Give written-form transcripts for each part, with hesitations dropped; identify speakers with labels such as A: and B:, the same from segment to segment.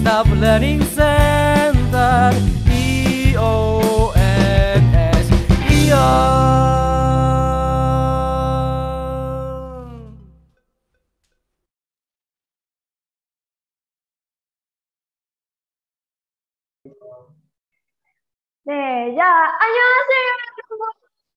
A: Stop Learning Center, IONS, ION.
B: 네, 야, 안녕하세요, 여러분.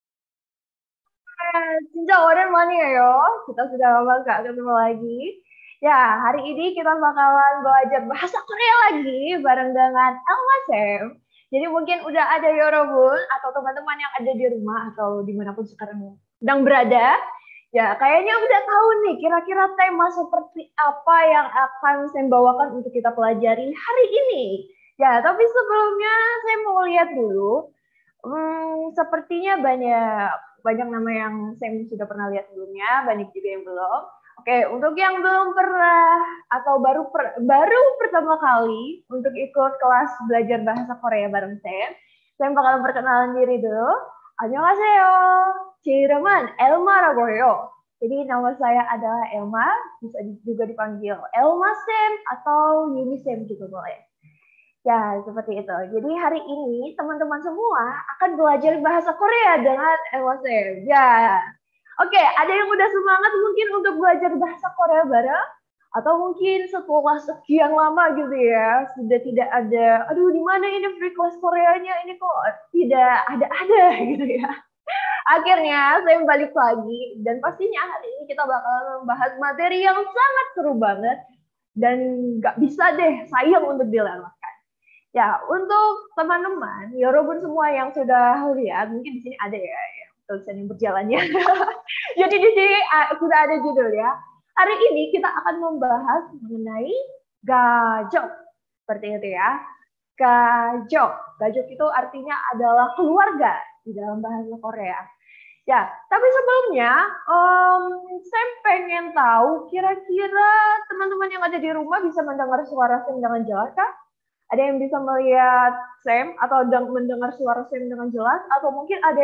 B: Sejak oranmaniayo, kita sudah lama gak ketemu lagi. Ya, hari ini kita bakalan belajar bahasa Korea lagi bareng dengan Elma Sam. Jadi mungkin udah ada Yorobun atau teman-teman yang ada di rumah atau dimanapun sekarang sedang berada. Ya, kayaknya udah tahu nih kira-kira tema seperti apa yang akan saya bawakan untuk kita pelajari hari ini. Ya, tapi sebelumnya saya mau lihat dulu. Sepertinya banyak nama yang saya sudah pernah lihat sebelumnya, banyak juga yang belum. Oke, untuk yang belum pernah atau baru pertama kali untuk ikut kelas belajar bahasa Korea bareng saya bakal perkenalan diri dulu. 안녕하세요. 제 이름은 엘마라고 해요. Jadi nama saya adalah Elma, bisa juga dipanggil Elma Sam atau Yuni Sam juga boleh. Ya, seperti itu. Jadi hari ini teman-teman semua akan belajar bahasa Korea dengan Elma Sam. Ya, oke, ada yang udah semangat mungkin untuk belajar bahasa Korea bareng? Atau mungkin setelah sekian lama gitu ya, sudah tidak ada, aduh di mana ini free class Koreanya, ini kok tidak ada gitu ya. Akhirnya saya balik lagi, dan pastinya hari ini kita bakal membahas materi yang sangat seru banget, dan nggak bisa deh sayang untuk dilewatkan. Ya, untuk teman-teman, Yorobun semua yang sudah lihat, mungkin di sini ada ya tulisan yang berjalannya. Jadi di sini sudah ada judul ya. Hari ini kita akan membahas mengenai gajok. Seperti itu ya. Gajok. Gajok itu artinya adalah keluarga di dalam bahasa Korea. Ya, tapi sebelumnya saya pengen tahu kira-kira teman-teman yang ada di rumah bisa mendengar suara Sam dengan jelas kah? Ada yang bisa melihat Sam atau mendengar suara Sam dengan jelas? Atau mungkin ada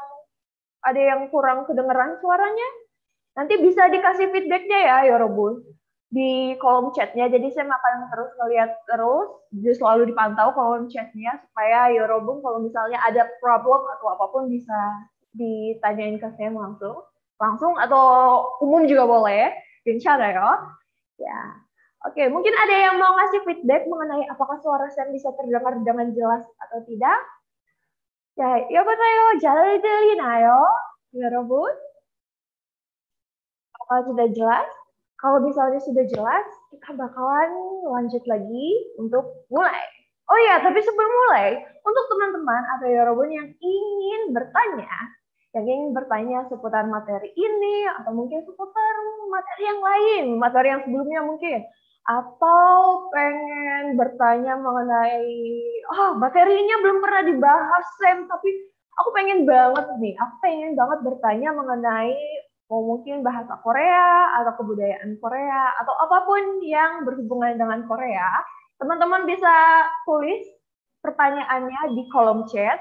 B: yang kurang kedengeran suaranya? Nanti bisa dikasih feedbacknya ya, Yorobun, di kolom chatnya. Jadi saya akan terus ngeliat terus, jadi selalu dipantau kolom chatnya supaya Yorobun kalau misalnya ada problem atau apapun bisa ditanyain ke saya langsung atau umum juga boleh. Insya ya. Oke, mungkin ada yang mau ngasih feedback mengenai apakah suara Sam bisa terdengar dengan jelas atau tidak? Ya, 여보세요. 잘 들리나요? 여러분? Apakah sudah jelas? Kalau misalnya sudah jelas, kita bakalan lanjut lagi untuk mulai. Oh ya, tapi sebelum mulai, untuk teman-teman atau Yorobun yang ingin bertanya seputar materi ini, atau mungkin seputar materi yang lain, materi yang sebelumnya mungkin, atau pengen bertanya mengenai, materinya belum pernah dibahas, Sam, tapi aku pengen banget bertanya mengenai mungkin bahasa Korea atau kebudayaan Korea atau apapun yang berhubungan dengan Korea, teman-teman bisa tulis pertanyaannya di kolom chat,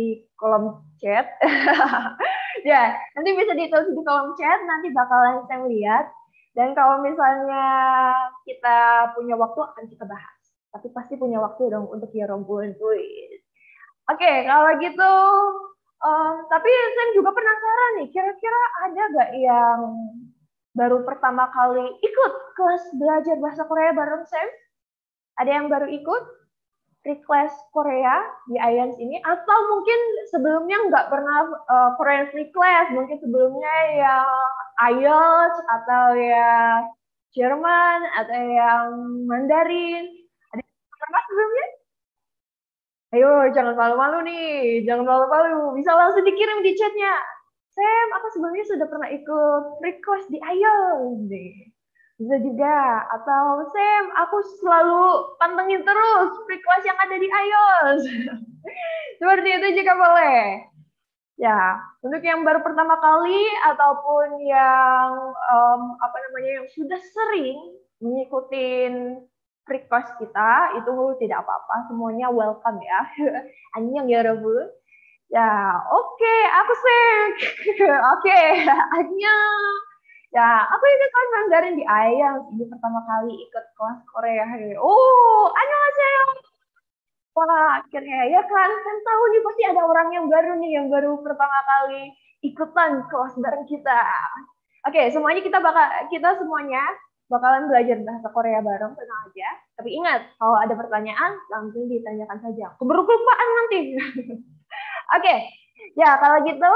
B: ya, nanti bisa ditulis di kolom chat, nanti bakalan saya lihat. Dan kalau misalnya kita punya waktu akan kita bahas. Tapi pasti punya waktu dong untuk Yorobun tulis. Oke, kalau gitu, tapi saya juga penasaran nih, kira-kira ada gak yang baru pertama kali ikut kelas belajar bahasa Korea bareng Sam? Ada yang baru ikut free class Korea di IELTS ini? Atau mungkin sebelumnya nggak pernah Korean free class, mungkin sebelumnya yang IELTS atau yang Jerman atau yang Mandarin? Ada yang pernah sebelumnya? Ayo, jangan malu-malu nih, jangan malu-malu. Bisa langsung dikirim di chatnya. Sam, aku sebelumnya sudah pernah ikut request di IELTS nih. Bisa juga. Atau Sam, aku selalu pantengin terus request yang ada di IELTS. Seperti itu juga boleh. Ya, untuk yang baru pertama kali ataupun yang yang sudah sering mengikuti request kita, itu tidak apa-apa, semuanya welcome ya. Annyeong 여러분. Ya, oke, aku sih. Oke, annyeong. Ya, aku ikut kelas Mandarin di Ayang. Ini pertama kali ikut kelas Korea. Oh, annyeonghaseyo. Wah, akhirnya ya kan, kan tahu nih pasti ada orang yang baru nih, yang baru pertama kali ikutan kelas bareng kita. Oke, semuanya kita semuanya bakalan belajar bahasa Korea bareng, tenang aja. Tapi ingat, kalau ada pertanyaan langsung ditanyakan saja. Keburu kelupaan nanti. Oke, ya kalau gitu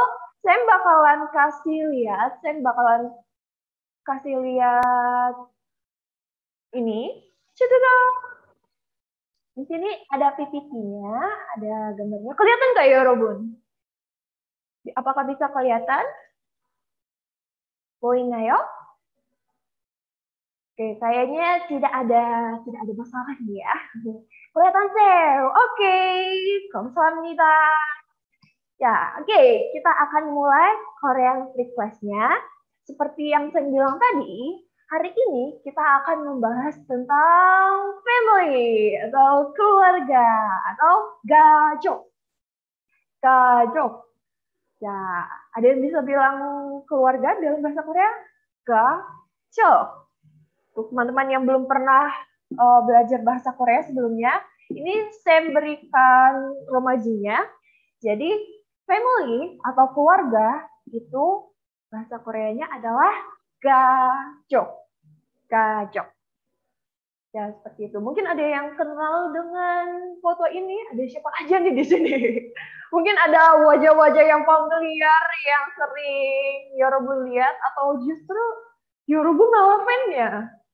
B: saya bakalan kasih lihat ini. Cedera. Di sini ada PPT-nya, ada gambarnya. Kelihatan nggak ya, Robun? Apakah bisa kelihatan? Boinayo? Oke, kayaknya tidak ada masalah nih ya. Kelihatan sel. Oke, 감사합니다. Ya, oke, kita akan mulai Korean request-nya. Seperti yang saya bilang tadi, hari ini kita akan membahas tentang family atau keluarga atau gajuk. Gajuk. Ya, ada yang bisa bilang keluarga dalam bahasa Korea? Gajuk. Untuk teman-teman yang belum pernah belajar bahasa Korea sebelumnya, ini saya berikan romajinya. Jadi, family atau keluarga itu bahasa Koreanya adalah gajuk. Gajuk. Ya, seperti itu. Mungkin ada yang kenal dengan foto ini. Ada siapa aja nih di sini? Mungkin ada wajah-wajah yang familiar, yang sering Yorobun lihat, atau justru Yorobun malah fan-nya.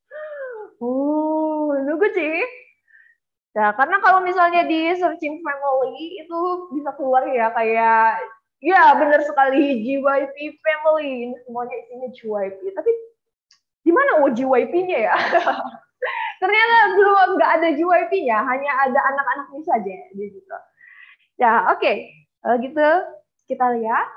B: Nunggu sih. Nah, karena kalau misalnya di searching family, itu bisa keluar ya, kayak, ya benar sekali, JYP family. Ini semuanya isinya JYP. Tapi, di mana JYP-nya ya? Ternyata belum nggak ada JYP-nya, hanya ada anak-anaknya saja di situ. Ya, oke. Kalau gitu kita lihat.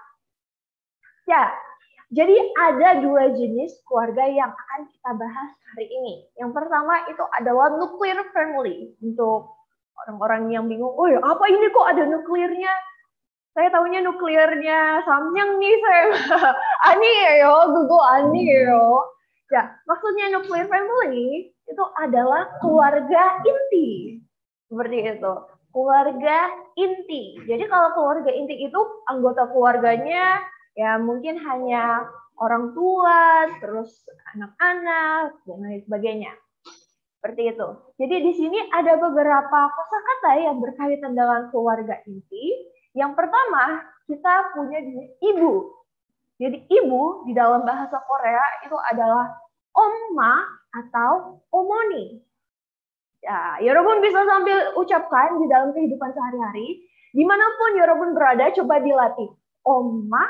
B: Ya, jadi ada dua jenis keluarga yang akan kita bahas hari ini. Yang pertama itu adalah nuclear family. Untuk orang-orang yang bingung, oh ya apa ini kok ada nuklirnya? Saya tahunya nuklirnya Samyang nih, saya. Ani yo, Google Ani yo. Ya, maksudnya nuclear family itu adalah keluarga inti. Seperti itu. Keluarga inti. Jadi kalau keluarga inti itu anggota keluarganya ya mungkin hanya orang tua, terus anak-anak, dan lain sebagainya. Seperti itu. Jadi di sini ada beberapa kosakata yang berkaitan dengan keluarga inti. Yang pertama, kita punya ibu. Jadi ibu di dalam bahasa Korea itu adalah omma atau omoni. Ya, Yorobun bisa sambil ucapkan di dalam kehidupan sehari-hari. Dimanapun Yorobun berada, coba dilatih. Omma,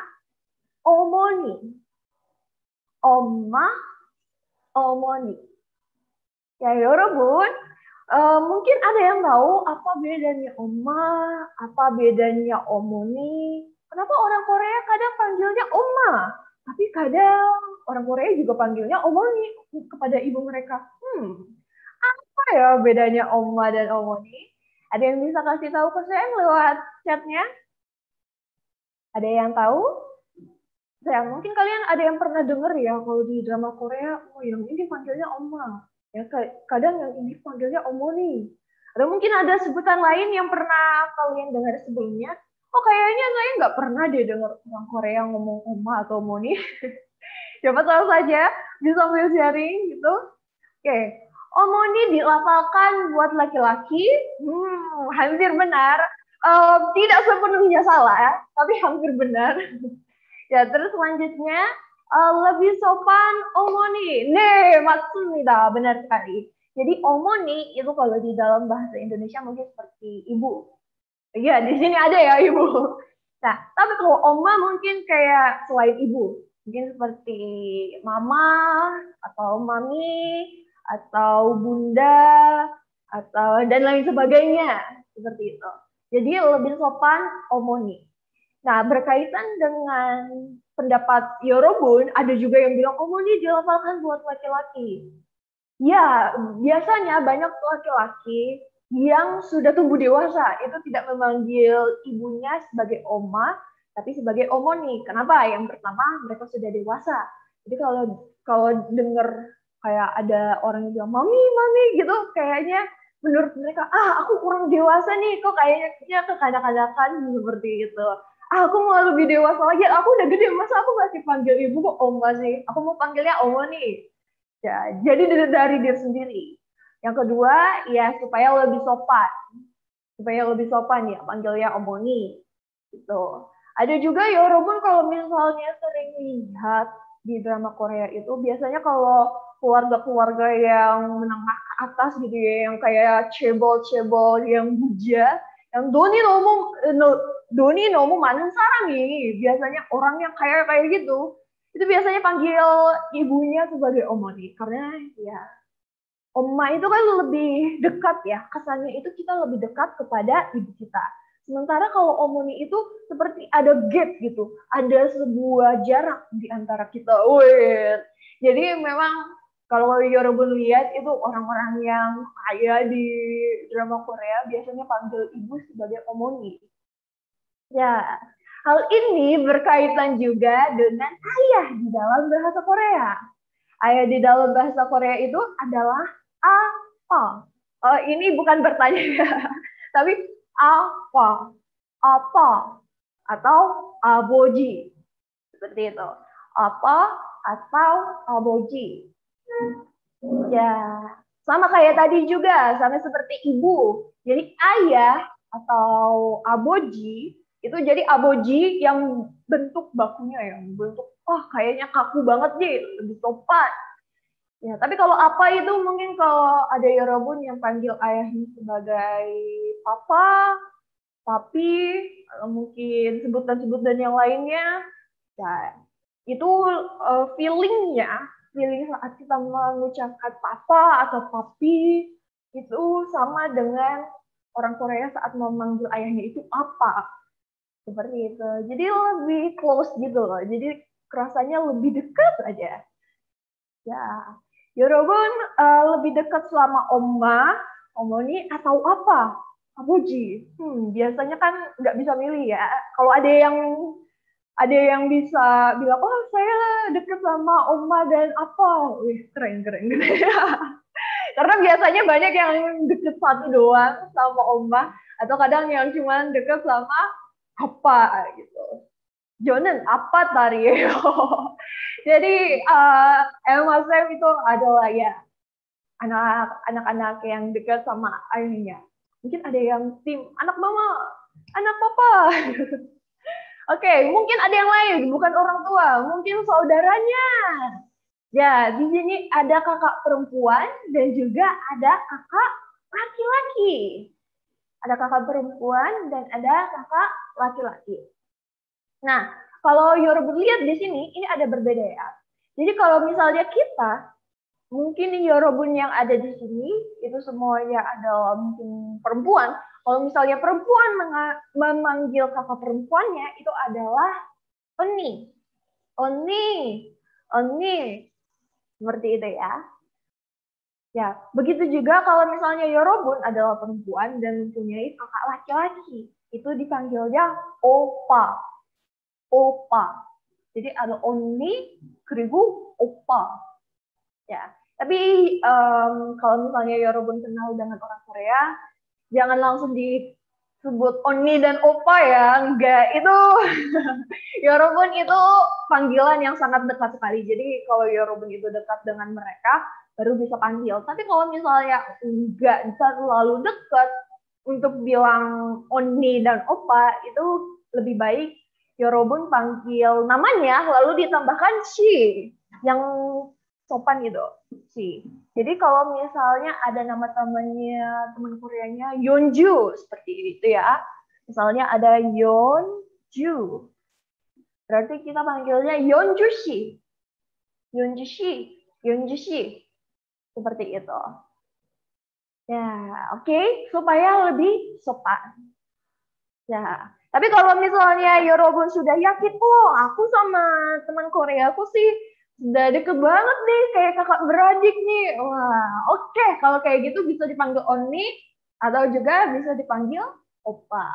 B: omoni. Omma, omoni. Ya, Yorobun, mungkin ada yang tahu apa bedanya omma, apa bedanya omoni. Kenapa orang Korea kadang panggilnya omma, tapi kadang orang Korea juga panggilnya omoni kepada ibu mereka. Apa ya bedanya omma dan omoni? Ada yang bisa kasih tahu ke saya lewat chatnya? Ada yang tahu? Ya, mungkin kalian ada yang pernah dengar ya kalau di drama Korea, oh yang ini panggilnya omma. Ya, kadang yang ini panggilnya omoni. Atau mungkin ada sebutan lain yang pernah kalian dengar sebelumnya. Oh, kayaknya saya nggak pernah deh dengar orang Korea ngomong oma atau omoni. Coba tahu saja, bisa sambil sharing gitu. Oke, omoni dilafalkan buat laki-laki. Hampir benar. Tidak sepenuhnya salah, tapi hampir benar. Ya, terus selanjutnya lebih sopan omoni. Nih, maksudnya benar sekali. Jadi omoni itu kalau di dalam bahasa Indonesia mungkin seperti ibu. Iya, di sini ada ya ibu. Nah, tapi kalau oma mungkin kayak selain ibu. Mungkin seperti mama, atau mami, atau bunda, atau dan lain sebagainya. Seperti itu. Jadi lebih sopan omoni. Nah, berkaitan dengan pendapat Yorobun, ada juga yang bilang omoni dilafalkan buat laki-laki. Ya, biasanya banyak laki-laki yang sudah tumbuh dewasa itu tidak memanggil ibunya sebagai oma, tapi sebagai omoni. Kenapa? Yang pertama, mereka sudah dewasa. Jadi kalau kalau denger kayak ada orang yang bilang mami mami gitu, kayaknya menurut mereka aku kurang dewasa nih, kok kayaknya kekanak-kanakan seperti itu. Aku mau lebih dewasa lagi, aku udah gede, masa aku masih panggil ibu kok oma sih, aku mau panggilnya oma nih. Ya, jadi dari diri sendiri. Yang kedua, ya supaya lebih sopan ya panggilnya omoni gitu. Ada juga ya Robun, kalau misalnya sering lihat di drama Korea itu biasanya kalau keluarga-keluarga yang menengah ke atas gitu ya, yang kayak cebol-cebol, yang buja, yang doni nomu 많은 사람이, biasanya orang yang kayak gitu, itu biasanya panggil ibunya sebagai omoni karena ya Oma itu kan lebih dekat ya, kesannya itu kita lebih dekat kepada ibu kita. Sementara kalau omoni itu seperti ada gap gitu, ada sebuah jarak di antara kita. Wih. Jadi memang kalau Yorobun lihat itu orang-orang yang kaya di drama Korea biasanya panggil ibu sebagai omoni. Ya, hal ini berkaitan juga dengan ayah di dalam bahasa Korea. Ayah di dalam bahasa Korea itu adalah apa. Ini bukan bertanya ya, tapi apa, apa, atau aboji, seperti itu. Apa atau aboji. Ya, sama kayak tadi juga, sama seperti ibu. Jadi ayah atau aboji itu jadi aboji yang bentuk bakunya, yang bentuk kayaknya kaku banget nih, lebih sopan. Ya, tapi kalau apa itu mungkin kalau ada Yorobun yang panggil ayahnya sebagai papa, papi, atau mungkin sebutan-sebutan yang lainnya, ya itu feeling saat kita mengucapkan papa atau papi itu sama dengan orang Korea saat memanggil ayahnya itu apa, seperti itu. Jadi lebih close gitu loh. Jadi kerasanya lebih dekat aja. Ya, Yorobun lebih dekat selama oma, omoni atau apa? Abuji. Biasanya kan nggak bisa milih ya. Kalau ada yang bisa bilang, oh saya dekat sama oma dan apa, wih keren keren. Karena biasanya banyak yang deket satu doang sama oma, atau kadang yang cuma deket sama apa gitu. Jonen apa Tario. Jadi Emma Sam itu adalah ya anak-anak yang dekat sama ayahnya. Mungkin ada yang tim anak mama, anak papa. Oke, mungkin ada yang lain, bukan orang tua, mungkin saudaranya. Ya, di sini ada kakak perempuan dan juga ada kakak laki-laki. Ada kakak perempuan dan ada kakak laki-laki. Nah, kalau Yorobun lihat di sini, ini ada berbeda ya. Jadi kalau misalnya kita, mungkin Yorobun yang ada di sini, itu semuanya adalah mungkin perempuan. Kalau misalnya perempuan memanggil kakak perempuannya, itu adalah Oni. Oni. Oni. Seperti itu ya. Ya, begitu juga kalau misalnya Yorobun adalah perempuan dan mempunyai kakak laki-laki. Itu dipanggilnya Opa. Opa. Jadi ada Oni, keribu Opa. Ya, tapi kalau misalnya Yorobun kenal dengan orang Korea, jangan langsung disebut Oni dan Opa ya, enggak. Itu Yorobun itu panggilan yang sangat dekat sekali. Jadi kalau Yorobun itu dekat dengan mereka, baru bisa panggil. Tapi kalau misalnya enggak terlalu dekat untuk bilang Oni dan Opa, itu lebih baik Yorobun panggil namanya, lalu ditambahkan si, yang sopan gitu, si. Jadi kalau misalnya ada nama temannya, teman Koreanya Yeonju, seperti itu ya. Misalnya ada Yeonju, berarti kita panggilnya Yeonju-si. Yeonju-si, Yeonju-si. Seperti itu. Ya, oke, supaya lebih sopan. Ya, tapi kalau misalnya Yorobun sudah yakin, aku sama teman Korea aku sih udah deket banget nih, kayak kakak beradik nih. Wah, oke. Kalau kayak gitu bisa dipanggil Oni, atau juga bisa dipanggil Opa.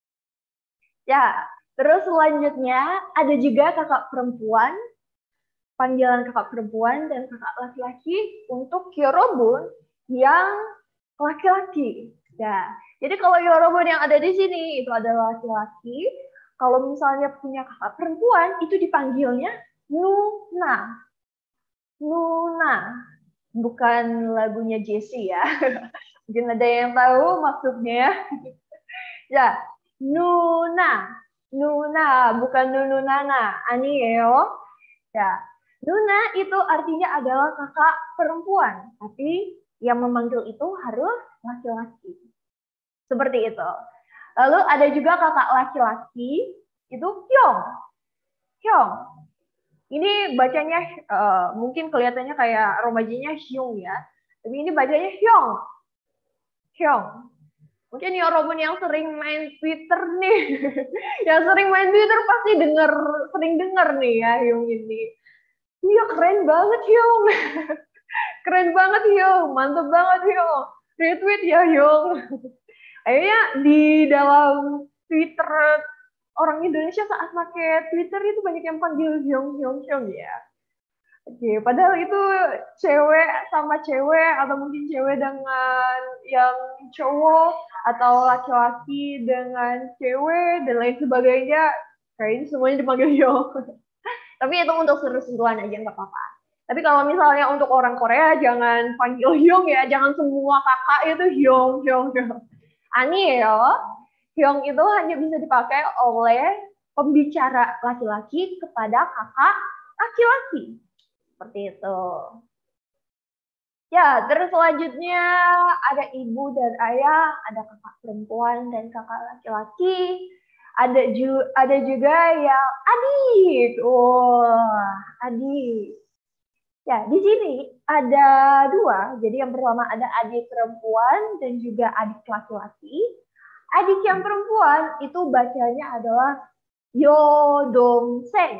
B: Ya, terus selanjutnya ada juga kakak perempuan panggilan kakak perempuan dan kakak laki-laki untuk Yorobun yang laki-laki. Ya, jadi kalau Yorobun yang ada di sini itu adalah laki-laki. Kalau misalnya punya kakak perempuan itu dipanggilnya Nuna. Nuna, bukan lagunya Jessie ya. Mungkin ada yang tahu maksudnya. Ya, Nuna. Nuna, bukan Nununana. Anieo. Ya, Nuna itu artinya adalah kakak perempuan, tapi yang memanggil itu harus laki-laki. Seperti itu. Lalu ada juga kakak laki-laki, itu Hyong. Hyong. Ini bacanya mungkin kelihatannya kayak romajinya Hyung ya. Tapi ini bacanya Hyong. Hyong. Mungkin Yorobun yang sering main Twitter nih. Yang sering main Twitter pasti sering denger nih ya Hyung ini. Iya keren banget Hyung. Keren banget Hyung. Mantep banget Hyung. Retweet ya Hyung. Akhirnya di dalam Twitter orang Indonesia saat pakai Twitter itu banyak yang panggil Hyung Hyung Hyung ya. Oke, padahal itu cewek sama cewek atau mungkin cewek dengan yang cowok atau laki-laki dengan cewek dan lain sebagainya. Kayaknya semuanya dipanggil Hyung. Tapi itu untuk seru-seruan aja nggak apa-apa. Tapi kalau misalnya untuk orang Korea jangan panggil Hyung ya, jangan semua kakak itu Hyung Hyung Hyung. Ani ya, Hyung itu hanya bisa dipakai oleh pembicara laki-laki kepada kakak laki-laki. Seperti itu. Ya, terus selanjutnya ada ibu dan ayah, ada kakak perempuan dan kakak laki-laki. Ada juga yang adik. Wah, adik. Ya, di sini ada dua. Jadi yang pertama ada adik perempuan dan juga adik laki-laki. Adik yang perempuan itu bacanya adalah Yodongseng.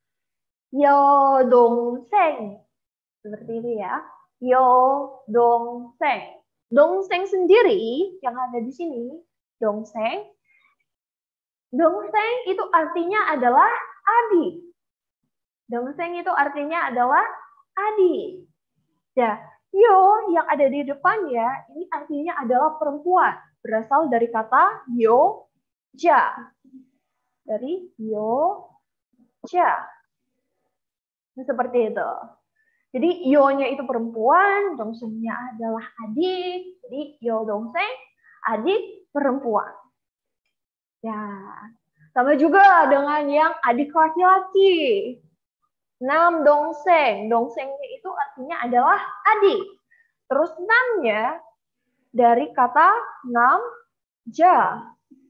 B: Yodongseng. Seperti ini ya. Yodongseng. Dongseng sendiri yang ada di sini, dongseng. Dongseng itu artinya adalah adik. Dongseng itu artinya adalah adik. Ya, yo yang ada di depannya ini artinya adalah perempuan. Berasal dari kata yo, ja. Dari yo, ja. Seperti itu. Jadi yo-nya itu perempuan, dongsengnya adalah adik. Jadi yo dongseng, adik perempuan. Ya, sama juga dengan yang adik laki-laki. Nam dongseng. Dongsengnya itu artinya adalah adik. Terus namnya dari kata nam ja.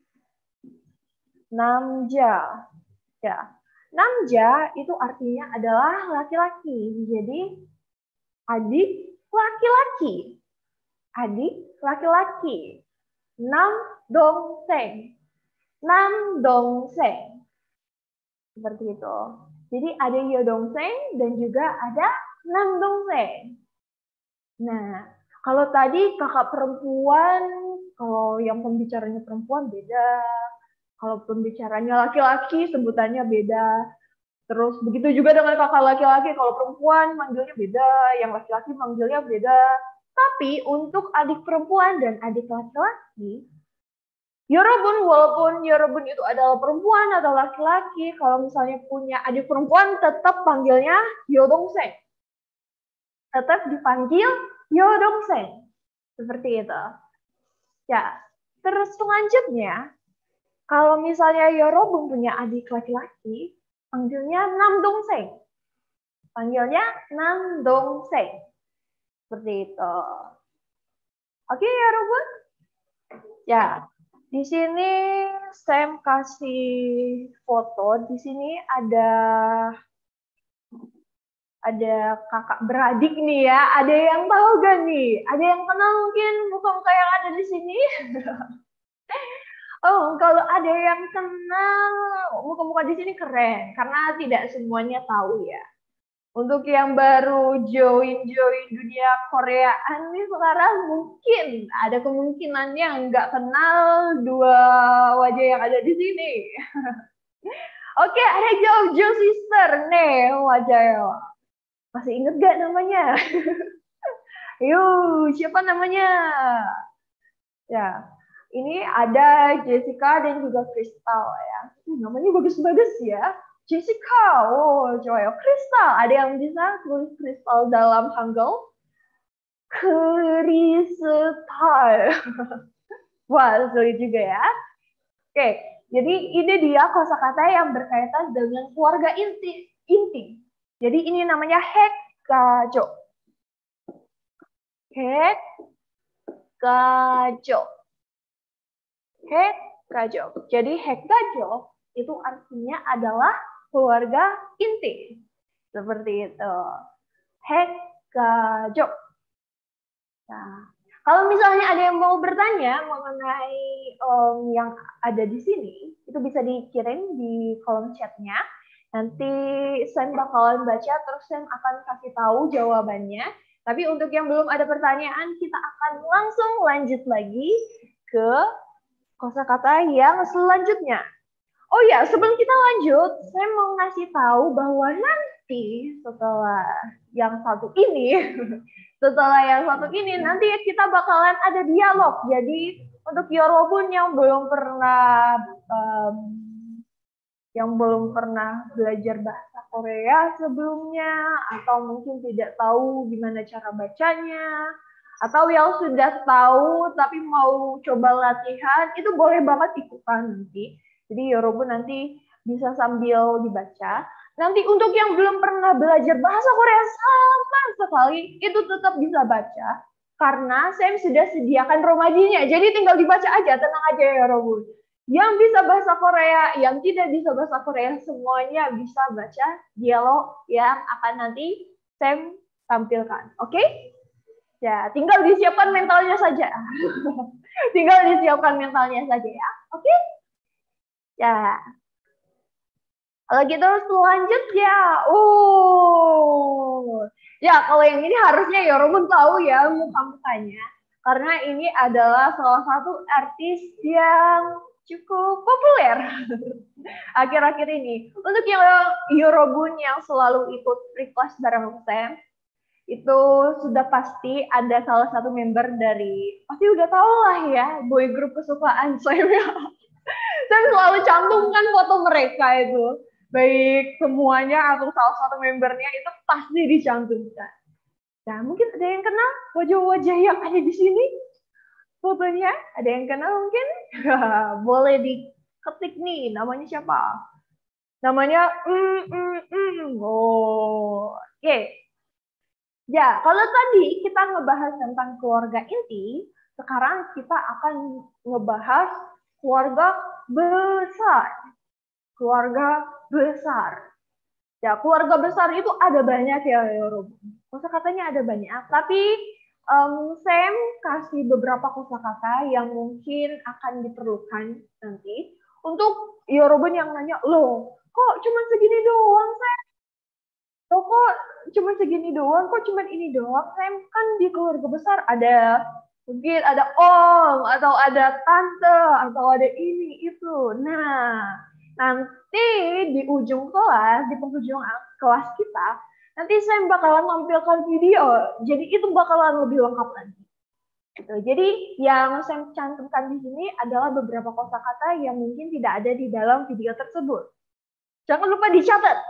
B: Namja. Ya. Namja itu artinya adalah laki-laki. Jadi adik laki-laki. Adik laki-laki. Nam dongseng. Nam dongseng. Seperti itu. Jadi ada yodongseng dan juga ada nam dongseng. Nah, kalau tadi kakak perempuan, kalau yang pembicaranya perempuan beda. Kalau pembicaranya laki-laki, sebutannya beda. Terus begitu juga dengan kakak laki-laki, kalau perempuan manggilnya beda, yang laki-laki manggilnya beda. Tapi untuk adik perempuan dan adik laki-laki, Yorobun, walaupun Yorobun itu adalah perempuan atau laki-laki, kalau misalnya punya adik perempuan, tetap panggilnya Yodongseng. Tetap dipanggil Yodongseng. Seperti itu. Ya, terus selanjutnya, kalau misalnya Yorobun punya adik laki-laki, panggilnya Namdongseng. Panggilnya Namdongseng. Seperti itu. Oke, Yorobun? Ya, di sini Sam kasih foto. Di sini ada kakak beradik nih ya. Ada yang tahu gak nih? Ada yang kenal mungkin muka-muka yang ada di sini? Oh, kalau ada yang kenal muka-muka di sini keren, karena tidak semuanya tahu ya. Untuk yang baru join dunia Koreaan nih sekarang mungkin ada kemungkinannya nggak kenal dua wajah yang ada di sini. Oke, ada Jo Sister nih wajahnya. Masih inget gak namanya? Yuk, siapa namanya? Ya, ini ada Jessica dan juga Crystal ya. Namanya bagus-bagus ya. Jessica, oh coba ya. Crystal, ada yang bisa tulis Crystal dalam Hangul? Crystal. Wah, sulit juga ya. Oke, jadi ini dia kosakata yang berkaitan dengan keluarga inti. Jadi ini namanya hekkajo. Hekkajo. Hekkajo. Jadi hekkajo itu artinya adalah keluarga inti. Seperti itu. Hekkajo. Nah, kalau misalnya ada yang mau bertanya mengenai yang ada di sini, itu bisa dikirim di kolom chatnya. Nanti Sam bakalan baca, terus Sam akan kasih tahu jawabannya. Tapi untuk yang belum ada pertanyaan, kita akan langsung lanjut lagi ke kosakata yang selanjutnya. Oh ya, sebelum kita lanjut, saya mau ngasih tahu bahwa nanti setelah yang satu ini, nanti kita bakalan ada dialog. Jadi untuk Yorobun yang belum pernah belajar bahasa Korea sebelumnya, atau mungkin tidak tahu gimana cara bacanya, atau yang sudah tahu tapi mau coba latihan, itu boleh banget ikutan nanti. Jadi Yorobun nanti bisa sambil dibaca. Nanti untuk yang belum pernah belajar bahasa Korea sama sekali, itu tetap bisa baca. Karena Sam sudah sediakan romajinya, jadi tinggal dibaca aja, tenang aja ya Yorobun. Yang bisa bahasa Korea, yang tidak bisa bahasa Korea, semuanya bisa baca dialog yang akan nanti Sam tampilkan. Oke? Ya, tinggal disiapkan mentalnya saja. Tinggal disiapkan mentalnya saja ya. Oke? Ya. Kalau gitu lanjut ya. Ya, kalau yang ini harusnya Yorobun tahu ya muka-mukanya. Karena ini adalah salah satu artis yang cukup populer akhir-akhir ini. Untuk yang Yorobun yang selalu ikut request bareng Sam, itu sudah pasti ada salah satu member dari, pasti udah tahu lah ya, boy group kesukaan Sam. Saya selalu cantumkan foto mereka itu. Baik semuanya atau salah satu membernya itu pasti dicantumkan. Nah, mungkin ada yang kenal wajah-wajah yang ada di sini? Fotonya ada yang kenal mungkin? Boleh diketik nih, namanya siapa? Namanya oke. Ya, kalau tadi kita ngebahas tentang keluarga inti, sekarang kita akan ngebahas keluarga besar. Keluarga besar. Ya, keluarga besar itu ada banyak ya, Yorobun. Kosakatanya ada banyak, tapi Sam kasih beberapa kosakata yang mungkin akan diperlukan nanti untuk Yorobun yang nanya, loh, kok cuma segini doang, Sam? Loh, kok cuma segini doang? Kok cuma ini doang, Sam? Kan di keluarga besar ada mungkin ada om, atau ada tante, atau ada ini, itu. Nah, nanti di ujung kelas, di penghujung kelas kita, nanti saya bakalan tampilkan video. Jadi itu bakalan lebih lengkap lagi. Gitu. Jadi yang saya cantumkan di sini adalah beberapa kosakata yang mungkin tidak ada di dalam video tersebut. Jangan lupa dicatat.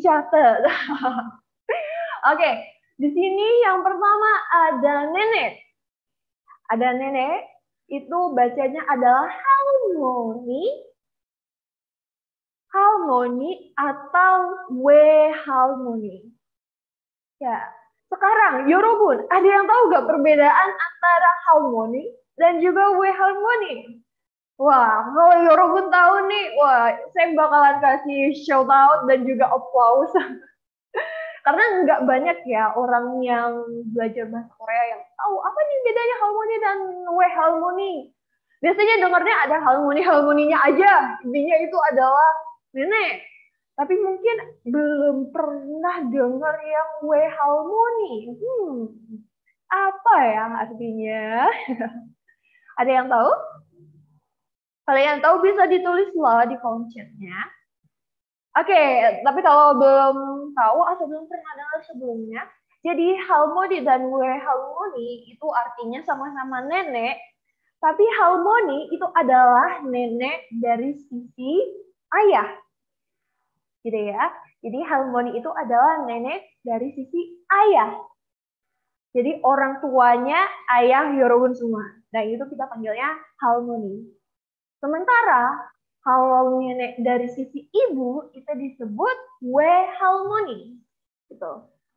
B: Oke, di sini yang pertama ada nenek. Ada nenek, itu bacanya adalah harmoni atau we harmoni. Ya, sekarang Yorobun, ada yang tahu gak perbedaan antara harmoni dan juga we harmoni? Wah, kalau Yorobun tahu nih, wah, saya bakalan kasih shout out dan juga applause. Karena nggak banyak ya orang yang belajar bahasa Korea yang tahu apa nih bedanya harmoni dan we harmoni. Biasanya dengarnya ada harmoninya aja, intinya itu adalah nenek. Tapi mungkin belum pernah dengar yang we harmoni. Apa ya artinya? Ada yang tahu? Kalau yang tahu bisa ditulis loh di kolom chatnya. Oke, tapi kalau belum tahu atau belum pernah dengar sebelumnya, jadi Halmoni dan We Halmoni itu artinya sama-sama nenek, tapi Halmoni itu adalah nenek dari sisi ayah, gitu ya. Jadi Halmoni itu adalah nenek dari sisi ayah. Jadi orang tuanya ayah Yorobun semua. Nah itu kita panggilnya Halmoni. Sementara kalau nenek dari sisi ibu itu disebut We Halmoni. Gitu.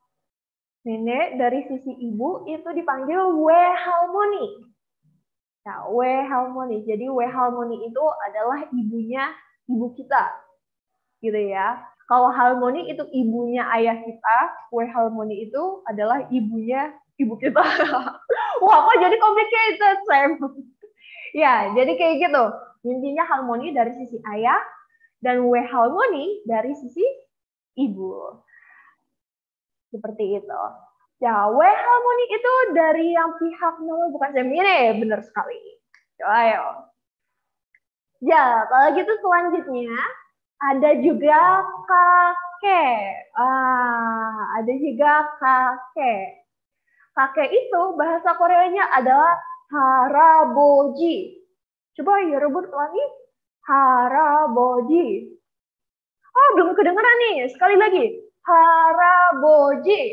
B: Nenek dari sisi ibu itu dipanggil We Halmoni. Nah, We Halmoni. Jadi We Halmoni itu adalah ibunya ibu kita. Gitu ya. Kalau Halmoni itu ibunya ayah kita, We Halmoni itu adalah ibunya ibu kita. Wah, kok jadi complicated, Sam? Ya, jadi kayak gitu. Intinya Halmoni dari sisi ayah dan We Halmoni dari sisi ibu. Seperti itu. Ya, We Halmoni itu dari yang pihak nama bukan Semine, benar sekali. Coba ayo. Ya, kalau gitu selanjutnya ada juga kakek. Ada juga kakek. Kakek itu bahasa Koreanya adalah haraboji. Coba ya rebut lagi. Haraboji. Oh, belum kedengeran nih. Sekali lagi. Haraboji.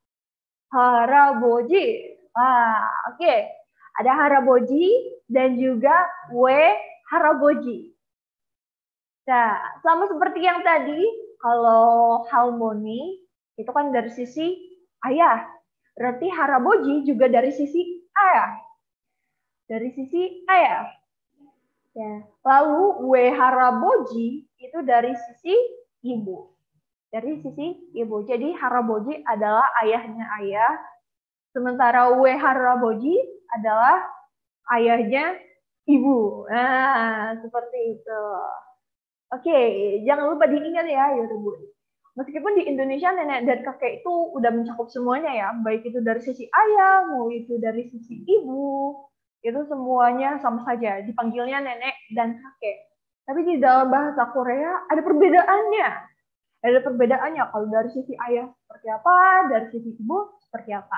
B: Haraboji. Oke. Ada haraboji dan juga we haraboji. Nah, sama seperti yang tadi, kalau Halmoni itu kan dari sisi ayah. Berarti haraboji juga dari sisi ayah. Dari sisi ayah. Ya. Lalu we haraboji itu dari sisi ibu. Dari sisi ibu. Jadi haraboji adalah ayahnya ayah. Sementara we haraboji adalah ayahnya ibu. Nah, seperti itu. Oke, jangan lupa diingat ya, Yorobun. Meskipun di Indonesia nenek dan kakek itu udah mencakup semuanya ya, baik itu dari sisi ayah, mau itu dari sisi ibu, itu semuanya sama saja, dipanggilnya nenek dan kakek. Tapi di dalam bahasa Korea ada perbedaannya. Ada perbedaannya kalau dari sisi ayah seperti apa, dari sisi ibu seperti apa.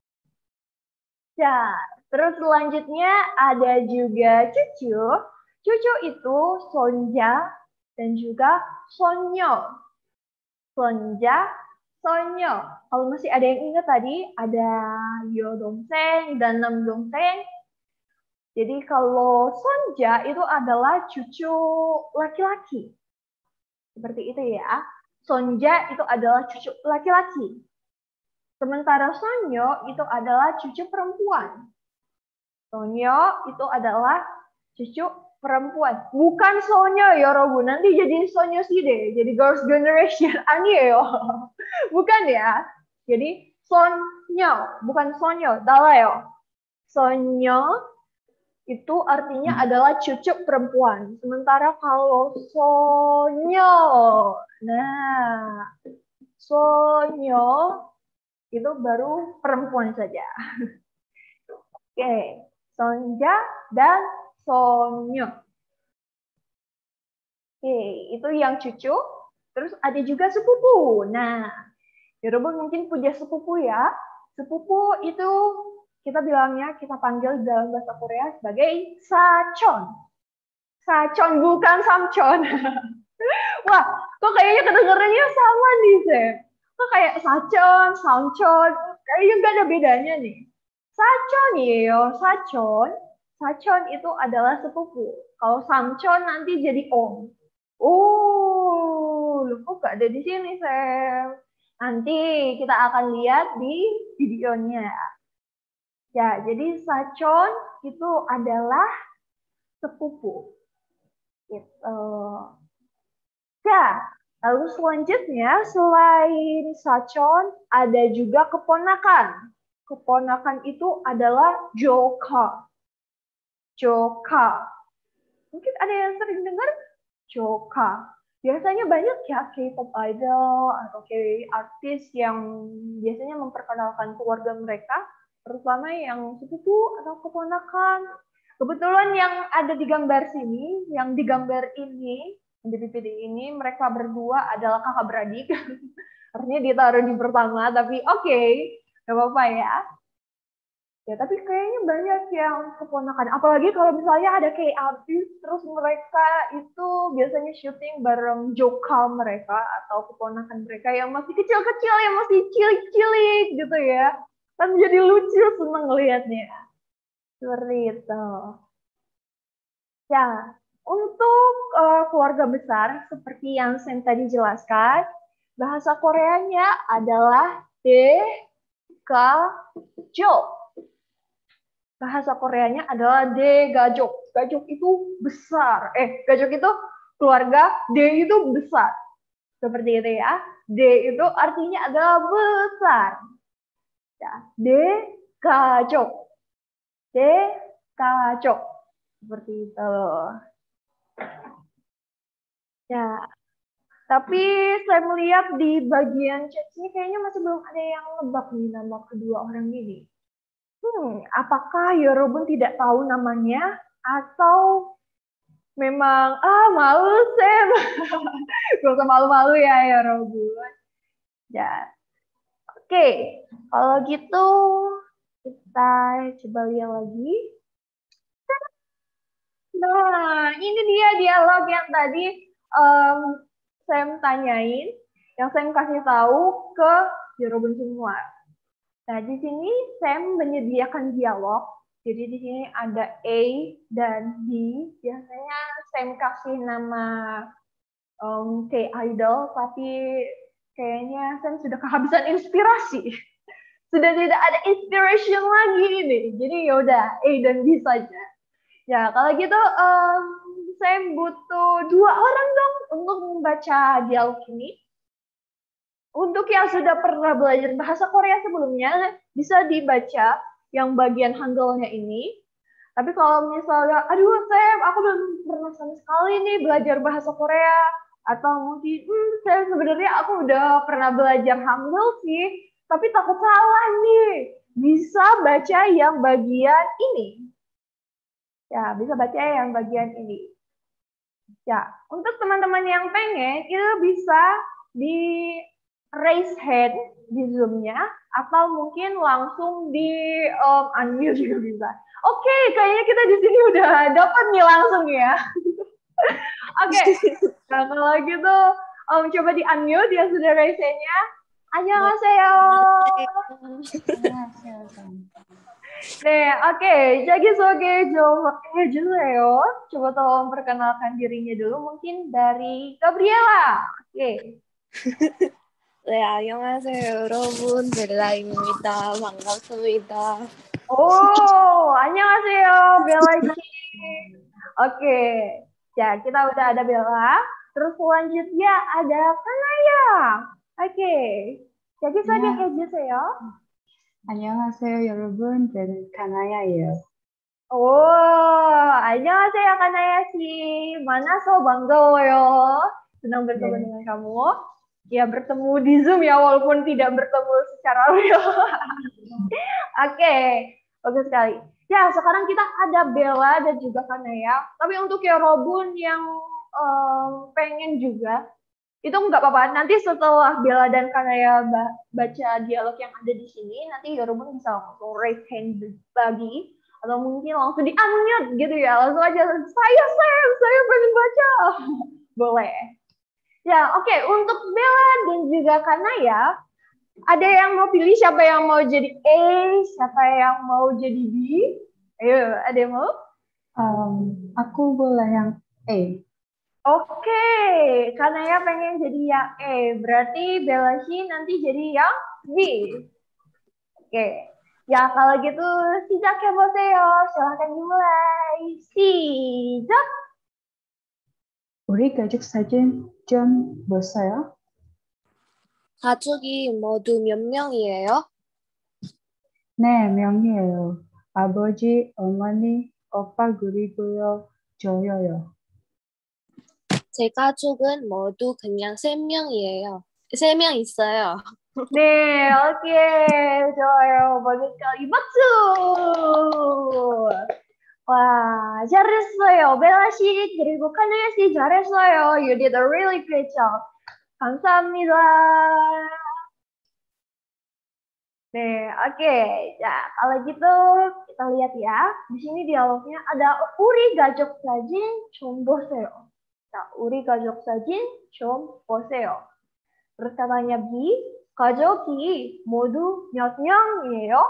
B: Ya, terus selanjutnya ada juga cucu. Cucu itu sonja dan juga sonyo. Sonja, sonyo. Kalau masih ada yang ingat tadi, ada yo dongseng dan nam dongseng. Jadi kalau sonja itu adalah cucu laki-laki. Seperti itu ya. Sonja itu adalah cucu laki-laki. Sementara sonyo itu adalah cucu perempuan. Sonyo itu adalah cucu perempuan. Bukan sonyo ya Robu, nanti jadi sonyo sih deh, jadi girls generation. Aneh yo. Bukan ya. Jadi sonyo, bukan sonyo, dalah yo. Sonyo itu artinya adalah cucu perempuan. Sementara kalau sonyo, nah sonyo itu baru perempuan saja. Oke, sonja dan sonyo. Oke, itu yang cucu. Terus ada juga sepupu. Nah, Yorobun mungkin punya sepupu ya. Sepupu itu kita bilangnya, kita panggil dalam bahasa Korea sebagai sachon. Sachon bukan samchon. Wah, kok kayaknya kedengarannya sama nih, Seth. Kok kayak sachon, samchon, kayaknya nggak ada bedanya nih. Sachon ya, sachon. Sachon itu adalah sepupu. Kalau samchon nanti jadi om. Oh, lu kok gak ada di sini, Sam? Nanti kita akan lihat di videonya. Ya, jadi sachon itu adalah sepupu. Gitu. Ya, lalu selanjutnya selain sachon ada juga keponakan. Keponakan itu adalah joka. Joka. Mungkin ada yang sering dengar joka. Biasanya banyak ya K-pop idol atau K-artis yang biasanya memperkenalkan keluarga mereka, terutama yang sepupu atau keponakan. Kebetulan yang ada di gambar sini, yang di gambar ini, Di PPT ini mereka berdua adalah kakak beradik. Artinya ditaruh di pertama, tapi oke, gak apa-apa ya. Ya, tapi kayaknya banyak yang keponakan. Apalagi kalau misalnya ada kayak artis, terus mereka itu biasanya syuting bareng joka mereka atau keponakan mereka yang masih kecil-kecil, yang masih cilik-cilik gitu ya. Kan jadi lucu, seneng ngelihatnya. Seperti itu. Ya, untuk keluarga besar, seperti yang Sen tadi jelaskan, bahasa Koreanya adalah Daegajo. Bahasa Koreanya adalah Daegajok. Gajok itu besar. Gajok itu keluarga, D itu besar. Seperti itu ya. D itu artinya adalah besar. Ya, Daegajok. Daegajok. Seperti itu. Ya, tapi saya melihat di bagian chat ini kayaknya masih belum ada yang nebak nih nama kedua orang ini. Apakah Yorobun tidak tahu namanya atau memang malu Sam? Gak usah malu-malu ya Yorobun. Ya, oke. Kalau gitu kita coba lihat lagi. Nah, ini dia dialog yang tadi Sam tanyain, yang Sam kasih tahu ke Yorobun semua. Nah, di sini Sam menyediakan dialog. Jadi di sini ada A dan B. Biasanya Sam kasih nama K-idol, tapi kayaknya Sam sudah kehabisan inspirasi. Sudah tidak ada inspiration lagi ini. Jadi yaudah A dan B saja. Ya, kalau gitu Sam butuh 2 orang dong untuk membaca dialog ini. Untuk yang sudah pernah belajar bahasa Korea sebelumnya, bisa dibaca yang bagian Hangulnya ini. Tapi kalau misalnya, aduh Sam, aku belum pernah sama sekali nih belajar bahasa Korea. Atau mungkin, Sam, sebenarnya aku udah pernah belajar Hangul sih, tapi takut salah nih. Bisa baca yang bagian ini. Ya, bisa baca yang bagian ini. Ya, untuk teman-teman yang pengen, itu bisa di raise hand di Zoom-nya, atau mungkin langsung di unmute juga bisa. Oke, kayaknya kita di sini udah dapat nih langsung ya. Oke, nah kalau gitu coba di unmute yang sudah raise hand-nya. Annyeonghaseyo. Nih, oke. Jadi sebagai Juleyo, coba tolong perkenalkan dirinya dulu, mungkin dari Gabriela. Oke.
C: 네, 안녕하세요, 여러분. 벨라입니다. 반갑습니다.
B: Annyeonghaseyo, Bella. Oke. Ya, kita udah ada Bella. Terus selanjutnya ada Kanaya. Oke. Jadi saya 해주세요.
D: 안녕하세요, 여러분. 저는 카나야예요.
B: 안녕하세요, Kanaya 씨. 만나서 반가워요. Senang bertemu dengan kamu. Ya, bertemu di Zoom ya, walaupun tidak bertemu secara real. Oke, bagus sekali. Ya, sekarang kita ada Bella dan juga Kanaya. Tapi untuk Yorobun yang pengen juga, itu nggak apa-apa. Nanti setelah Bella dan Kanaya baca dialog yang ada di sini, nanti Yorobun bisa langsung raise hand lagi. Atau mungkin langsung di-unmute gitu ya. Langsung aja, saya pengen baca. Boleh. Ya, oke. Untuk Bella dan juga Kanaya, ada yang mau pilih siapa yang mau jadi A, siapa yang mau jadi B? Ayo, ada yang mau?
D: Aku boleh yang A.
B: Oke, Kanaya pengen jadi yang A. Berarti Bella Shi nanti jadi yang B. Oke. Ya, kalau gitu 시작해보세요. silahkan dimulai. 시작!
D: 우리 가족 사진 좀 보세요.
C: 가족이 모두 몇 명이에요?
D: 네, 명이에요. 아버지, 어머니, 오빠 그리고요, 저요요.
C: 제 가족은 모두 그냥 3명이에요. 3명 있어요.
B: 네, 오ke. 좋아요. bagus sekali. 박수! 와, 잘했어요. 벨라 씨, 그리고 카누야 씨 잘했어요. You did a really great job. 감사합니다. Nih, oke. Nah, kalau gitu kita lihat ya. Di sini dialognya ada 우리 가족 사진 좀 보세요. Nah, 우리 가족 사진 좀 보세요. Terus katanya B, 가족이 모두 몇 명이에요?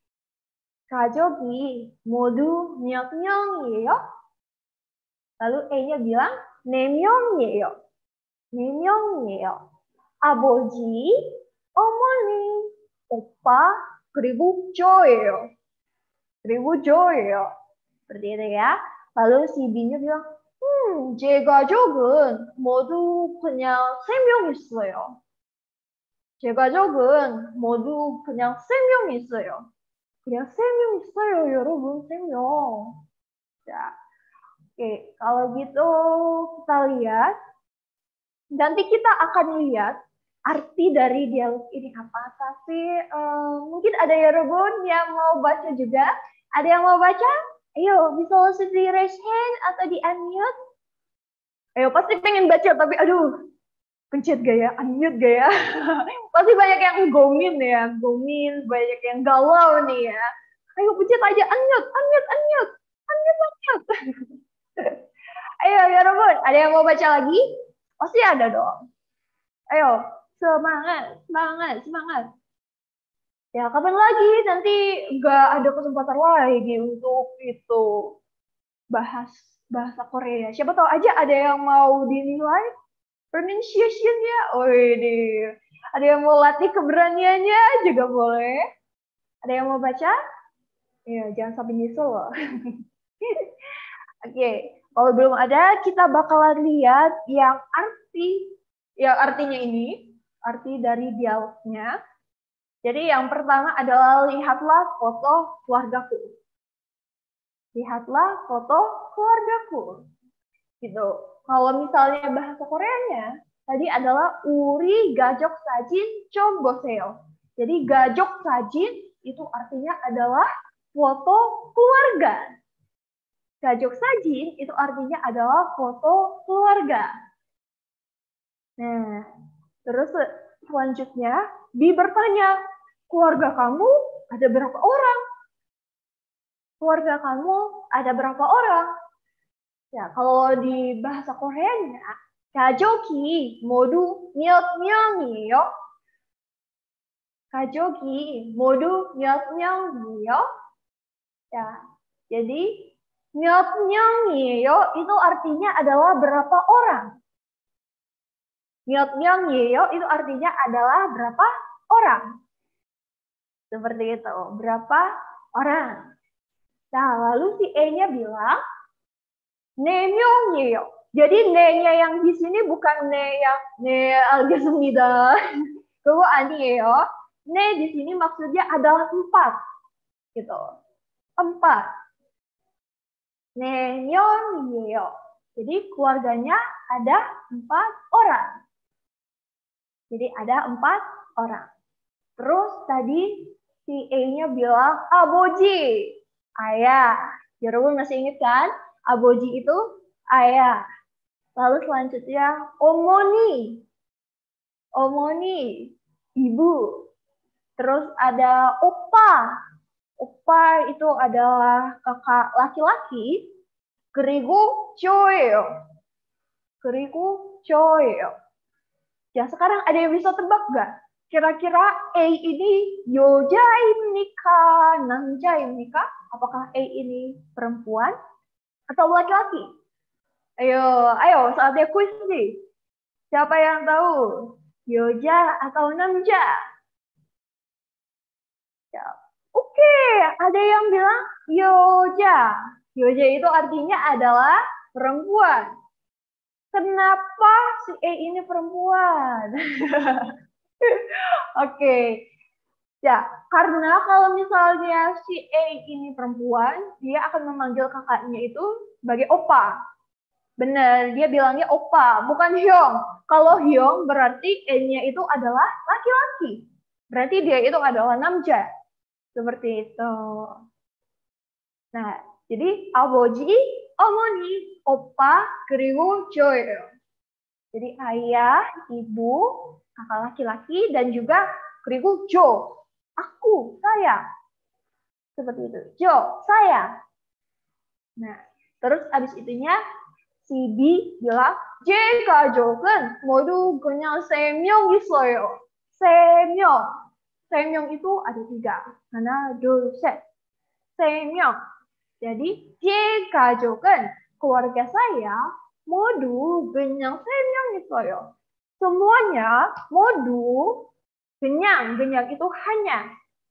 B: 가족이 모두 몇 명이에요? Lalu E-nya bilang 4명이에요. 4명이에요. 아버지, 어머니, 오빠, 그리고 저예요. 그리고 저예요. Seperti itu ya. Lalu si B-nya bilang, 제 가족은 모두 그냥 3명 있어요. 제 가족은 모두 그냥 3명 있어요. 그냥 3명 있어요, 여러분. 3명. 자, oke. Kalau gitu kita lihat. Nanti kita akan lihat arti dari dialog ini apa. Tapi mungkin ada Yerebun yang mau baca juga. Ada yang mau baca? Ayo, bisa langsung di raise hand atau di unmute. Ayo, pasti pengen baca, tapi aduh, pencet gak ya? Unmute gak ya? Pasti banyak yang gomin ya. Gomin, banyak yang galau nih ya. Ayo, pencet aja, unmute, unmute, unmute. Unmute, unmute. Ayo, Yerebun, ada yang mau baca lagi? Pasti ada dong. Ayo, semangat, semangat, semangat. Ya, kapan lagi? Nanti nggak ada kesempatan lagi untuk itu bahas bahasa Korea. Siapa tahu aja ada yang mau dinilai pronunciation-nya. Oh ini. Ada yang mau latih keberaniannya juga boleh. Ada yang mau baca? Ya, jangan sampai nyesel loh. Oke. Kalau belum ada, kita bakalan lihat yang artinya ini, arti dari dialognya. Jadi yang pertama adalah lihatlah foto keluargaku. Lihatlah foto keluargaku. Gitu. Kalau misalnya bahasa Koreanya, tadi adalah 우리 가족 사진 좀 보세요. Jadi 가족 사진 itu artinya adalah foto keluarga. Gajuk sajin itu artinya adalah foto keluarga. Nah, terus selanjutnya Bi bertanya, keluarga kamu ada berapa orang? Keluarga kamu ada berapa orang? Ya, kalau di bahasa Koreanya, 가족이 모두 몇 명이에요? 가족이 모두 몇 명이에요? Ya, jadi 몇 명이에요 itu artinya adalah berapa orang. 몇 명이에요 itu artinya adalah berapa orang. Seperti itu, berapa orang. Nah, lalu si E-nya bilang 4명이에요. Jadi ne-nya yang di sini bukan ne yang ne 알겠습니다. 그거 아니에요. Ne di sini maksudnya adalah 4. Gitu. 4. 4명이에요. Jadi keluarganya ada 4 orang. Jadi ada 4 orang. Terus tadi si E-nya bilang 아버지, ayah. Yorobu masih ingat kan? 아버지 itu ayah. Lalu selanjutnya 어머니. 어머니, ibu. Terus ada opa. Opa itu adalah kakak laki-laki. 그리고 저예요. 그리고 저예요. Ya, sekarang ada yang bisa tebak nggak? Kira-kira A ini 여자입니까? 남자입니까? Apakah A ini perempuan atau laki-laki? Ayo, saatnya kuis nih. Siapa yang tahu? 여자 atau 남자? Ya. Oke, ada yang bilang 여자. 여자 itu artinya adalah perempuan. Kenapa si E ini perempuan? Oke. Ya, karena kalau misalnya si E ini perempuan, dia akan memanggil kakaknya itu sebagai opa. Benar, dia bilangnya opa, bukan hyong. Kalau hyong berarti E-nya itu adalah laki-laki. Berarti dia itu adalah namja. Seperti itu. Nah, Jadi 아버지, 어머니, opa, 그리고 저예요. Jadi ayah, ibu, kakak laki-laki, dan juga 그리고 저, aku, saya. Seperti itu. 저, saya. Nah, terus abis itunya si B bilang, 제 가족은 모두 그냥 3명 있어요. 3명. 3명 itu ada 3. 하나, 둘, 셋. 3명. Jadi, 제 가족은 keluarga saya modu 그냥 3명 있어요. Semuanya modu 그냥 itu hanya.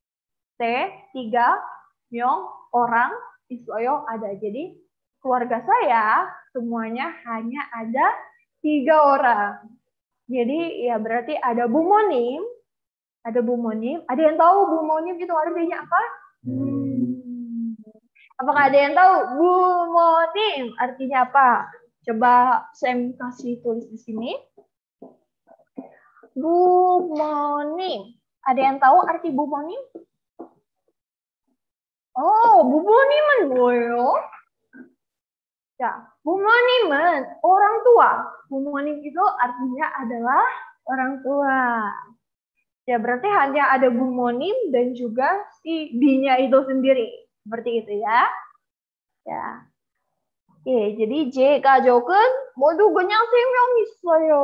B: 3명 orang 있어요 ada. Jadi keluarga saya semuanya hanya ada 3 orang. Jadi ya berarti ada bumonim, ada bumonim. Ada yang tahu bumonim itu artinya apa? Apakah ada yang tahu bumonim artinya apa? Coba Sam kasih tulis di sini. 부모님. Ada yang tahu arti bumonim? Oh, bumo님은 뭐예요? Ya, bumo님은 orang tua. Bumonim itu artinya adalah orang tua. Ya, berarti hanya ada bumonim dan juga si B-nya itu sendiri. Seperti itu ya. Ya. Oke, jadi J 가족은 모두 그냥 3명 있어요.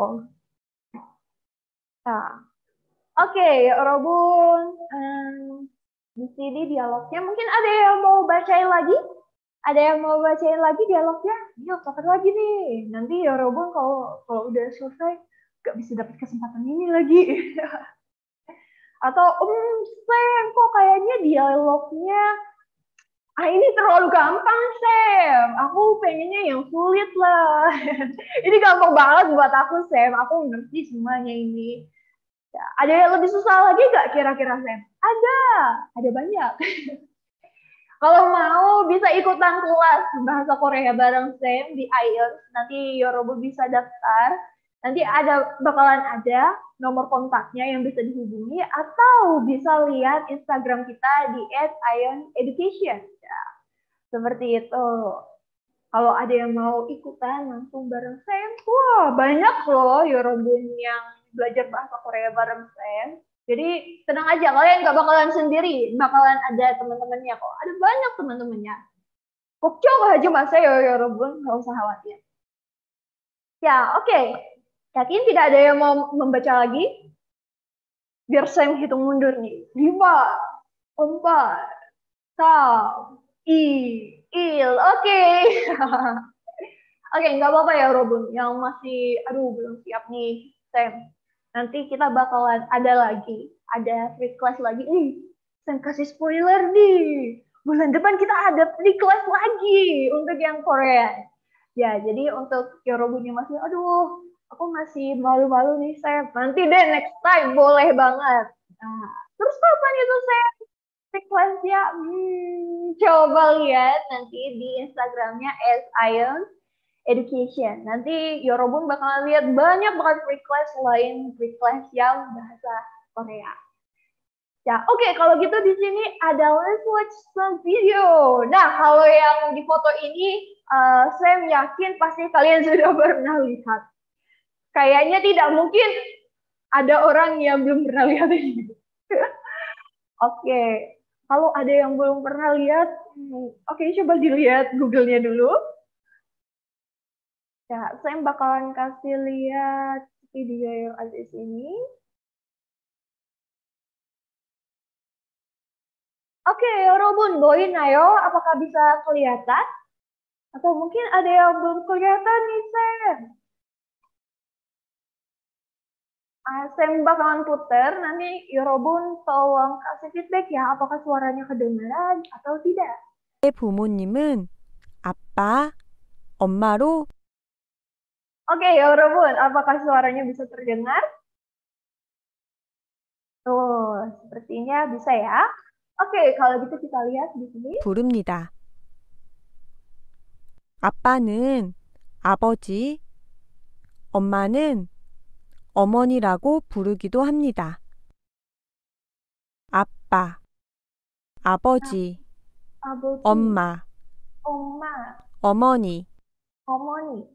B: Nah, oke, 여러분. Di sini dialognya mungkin ada yang mau bacain lagi? Ada yang mau bacain lagi dialognya? Yuk, kapan lagi nih? Nanti 여러분 kalau udah selesai gak bisa dapat kesempatan ini lagi. Atau Sam, kok kayaknya dialognya ini terlalu gampang, Sam. Aku pengennya yang sulit lah. Ini gampang banget buat aku, Sam. Aku ngerti semuanya ini. Ya, ada yang lebih susah lagi nggak kira-kira, Sam? Ada banyak. Kalau mau bisa ikutan kelas bahasa Korea bareng Sam di IELTS. Nanti Yorobu bisa daftar. Nanti bakalan ada nomor kontaknya yang bisa dihubungi atau bisa lihat Instagram kita di @ioneducation. Ya, seperti itu. Kalau ada yang mau ikutan langsung bareng Sam, wah banyak loh Yorobun yang belajar bahasa Korea bareng Sam. Jadi tenang aja, kalian nggak bakalan sendiri, bakalan ada teman-temannya kok. Ada banyak teman-temannya. Coba aja masa ya Yorobun, nggak usah khawatir. Ya, oke. Yakin tidak ada yang mau membaca lagi? Biar Sam hitung mundur nih. 5, 4, 3, 2, 1. Oke. Oke, nggak apa-apa ya Robun. Yang masih, belum siap nih, Sam. Nanti kita bakalan ada free class lagi. Sam kasih spoiler nih. Bulan depan kita ada free class lagi untuk yang Korea. Ya, jadi untuk Yorobunnya masih, aku masih malu-malu nih, Sam. Nanti deh, next time. Boleh banget. Nah, terus kapan itu, Sam? Free class-nya? Coba lihat nanti di Instagramnya @ioneducation. Nanti Yorobun bakalan lihat banyak banget free class selain free class yang bahasa Korea. Ya, oke, kalau gitu di sini ada let's watch some video. Nah, kalau yang di foto ini, Sam yakin pasti kalian sudah pernah lihat. Kayaknya tidak mungkin ada orang yang belum pernah lihat ini. Oke, kalau ada yang belum pernah lihat, oke, coba dilihat Google-nya dulu. Ya, Sam bakalan kasih lihat video yang ada di sini. Oke, Robun, boinayo, apakah bisa kelihatan? Atau mungkin ada yang belum kelihatan nih, Sam? Sam bakalan puter, nanti Yorobun tolong kasih feedback ya, apakah suaranya kedengaran atau tidak.
E: 부모님은 아빠, 엄마로
B: Oke, Yorobun, apakah suaranya bisa terdengar? Tuh, sepertinya bisa ya. Oke, kalau gitu kita lihat di sini.
E: 부릅니다. 아빠는 아버지, 엄마는 어머니라고 부르기도 합니다. 아빠, 아버지, 엄마,
B: 엄마,
E: 어머니.
B: 어머니.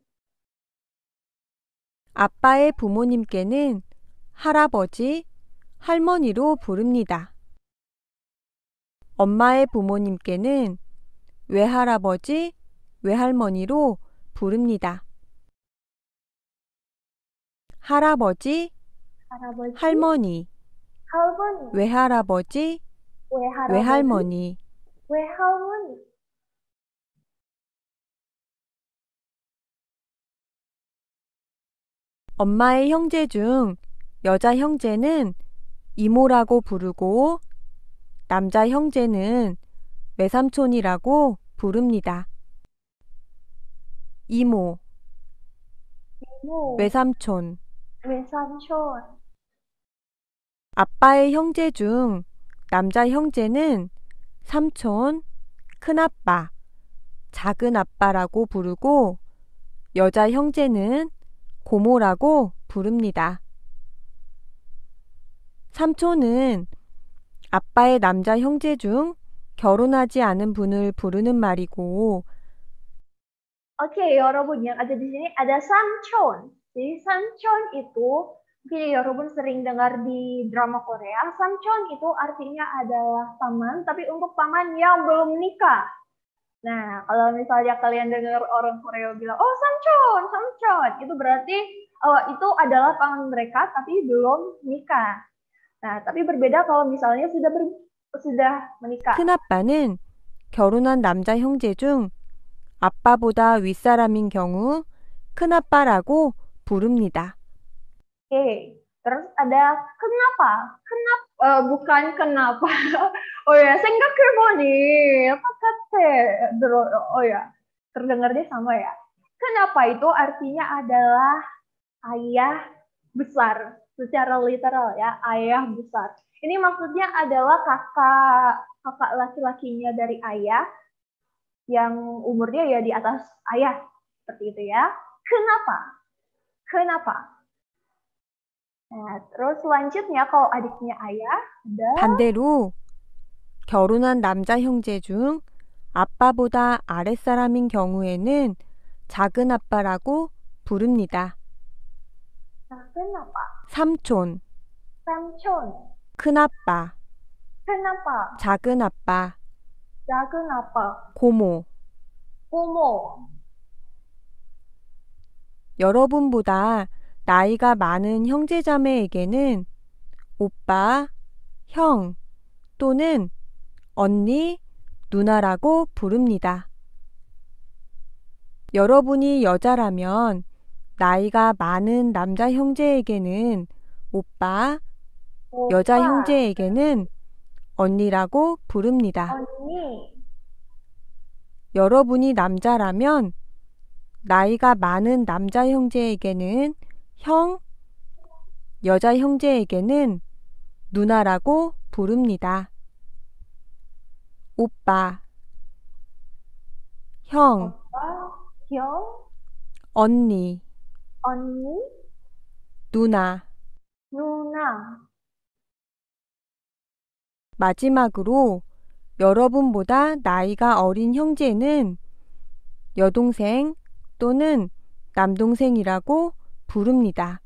E: 아빠의 부모님께는 할아버지, 할머니로 부릅니다. 엄마의 부모님께는 외할아버지, 외할머니로 부릅니다. 할아버지,
B: 할아버지,
E: 할머니,
B: 할머니,
E: 외할아버지,
B: 외할아버지,
E: 외할머니.
B: 외할머니.
E: 엄마의 형제 중 여자 형제는 이모라고 부르고 남자 형제는 외삼촌이라고 부릅니다. 이모,
B: 이모,
E: 외삼촌.
B: 외삼촌.
E: 아빠의 형제 중 남자 형제는 삼촌, 큰아빠, 작은아빠라고 부르고 여자 형제는 고모라고 부릅니다. 삼촌은 아빠의 남자 형제 중 결혼하지 않은 분을 부르는 말이고
B: Oke, 여러분 yang ada di sini ada samchon. Jadi samchon itu mungkin 여러분 sering dengar di drama Korea. Samchon itu artinya adalah paman, tapi untuk paman yang belum nikah. Nah, kalau misalnya kalian dengar orang Korea bilang, oh samchon, samchon, itu berarti itu adalah paman mereka tapi belum nikah. Nah, tapi berbeda kalau misalnya sudah menikah.
E: 큰아빠는 결혼한 남자 형제 중 아빠보다 윗사람인 경우 큰아빠라고 부릅니다.
B: Oke, terus ada kenapa? Bukan kenapa. Oh ya, 생각해보니 똑같아. Oh ya, terdengarnya sama ya. Kenapa itu artinya adalah ayah besar. Secara literal ya, ayah besar. Ini maksudnya adalah kakak laki-lakinya dari ayah yang umurnya ya di atas ayah. Seperti itu ya. Kenapa? Kenapa? Nah, terus selanjutnya kalau adiknya ayah ada
E: 반대로 결혼한 남자 형제 중 아빠보다 아랫사람인 경우에는 작은아빠라고 부릅니다.
B: kenapa?
E: 삼촌,
B: 삼촌.
E: 큰아빠,
B: kenapa?
E: 작은아빠,
B: 작은아빠.
E: 고모.
B: 고모.
E: 여러분보다 나이가 많은 형제자매에게는 오빠, 형 또는 언니, 누나라고 부릅니다. 여러분이 여자라면 나이가 많은 남자 형제에게는 오빠, 여자 형제에게는 언니라고 부릅니다.
B: 언니.
E: 여러분이 남자라면 나이가 많은 남자 형제에게는 형, 여자 형제에게는 누나라고 부릅니다. 오빠, 형,
B: 오빠, 형,
E: 언니,
B: 언니,
E: 누나.
B: 누나.
E: 마지막으로 여러분보다 나이가 어린 형제는 여동생 또는 남동생이라고 부릅니다.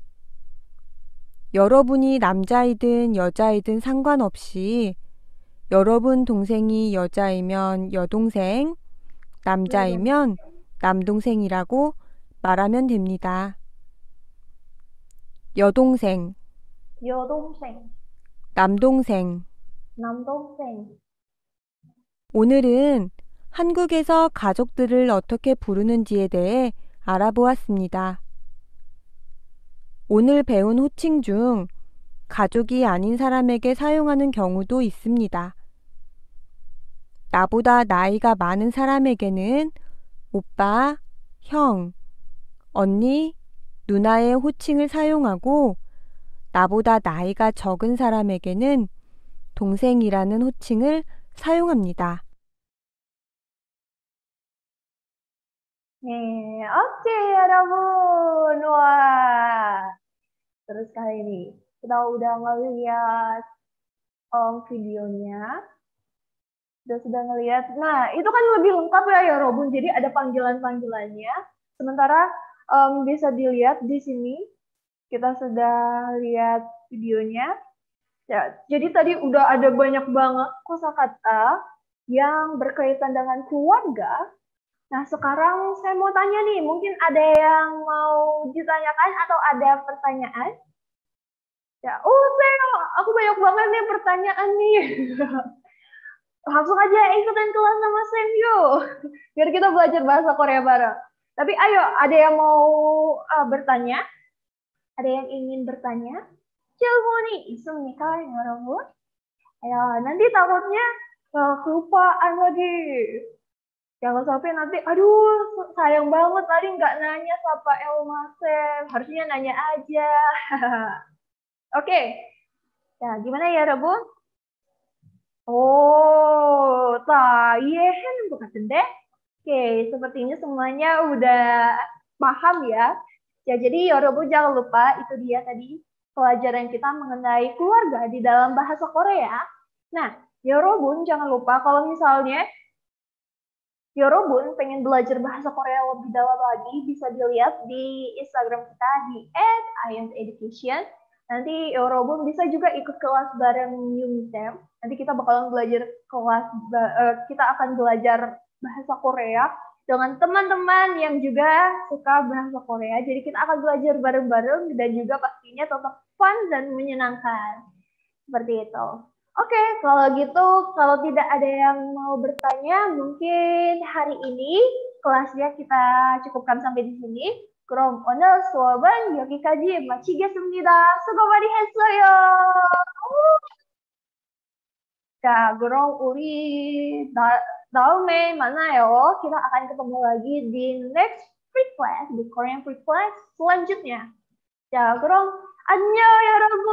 E: 여러분이 남자이든 여자이든 상관없이 여러분 동생이 여자이면 여동생, 남자이면 남동생이라고 말하면 됩니다. 여동생,
B: 여동생,
E: 남동생.
B: 남동생.
E: 오늘은 한국에서 가족들을 어떻게 부르는지에 대해 알아보았습니다. 오늘 배운 호칭 중 가족이 아닌 사람에게 사용하는 경우도 있습니다. 나보다 나이가 많은 사람에게는 오빠, 형, 언니, 누나의 호칭을 사용하고 나보다 나이가 적은 사람에게는 동생이라는 호칭을 사용합니다.
B: 네, oke 여러분. Wah. Terus kali ini kita udah ngeliat videonya. Sudah ngelihat. Nah, itu kan lebih lengkap ya Robun. Jadi ada panggilan-panggilannya. Sementara bisa dilihat di sini. Kita sudah lihat videonya. Ya, jadi tadi udah ada banyak banget kosakata yang berkaitan dengan keluarga. Nah, sekarang saya mau tanya nih, mungkin ada yang mau ditanyakan atau ada pertanyaan? Ya, aku banyak banget nih pertanyaan nih. Langsung aja ikutan kelas sama Sam yuk. Biar kita belajar bahasa Korea bareng. Tapi ayo, ada yang mau bertanya? Ada yang ingin bertanya? 질문이 있습니까, 여러분? Ayo, nanti takutnya kelupaan lagi. Jangan sampai nanti, aduh, sayang banget tadi nggak nanya siapa Elma Sam. Harusnya nanya aja. Oke. Ya, gimana ya, 여러분? 이해하는 것 같은데? Oke, sepertinya semuanya udah paham ya. Ya, jadi 여러분 jangan lupa itu dia tadi pelajaran kita mengenai keluarga di dalam bahasa Korea. Nah, 여러분 jangan lupa kalau misalnya 여러분 pengen belajar bahasa Korea lebih dalam lagi, bisa dilihat di Instagram kita di @iamseducation. Nanti 여러분 bisa juga ikut kelas bareng Yumisem. Nanti kita bakalan belajar kita akan belajar bahasa Korea dengan teman-teman yang juga suka bahasa Korea. Jadi kita akan belajar bareng-bareng dan juga pastinya tetap fun dan menyenangkan. Seperti itu. Oke, kalau gitu, kalau tidak ada yang mau bertanya, mungkin hari ini kelasnya kita cukupkan sampai di sini. 그럼 오늘 수업은 여기까지 마치겠습니다. 수고 많이 했어요. 자, 그럼 우리 다음에 만나요. Kita akan ketemu lagi di next free class, di Korean free class selanjutnya. 자, 그럼 안녕 여러분.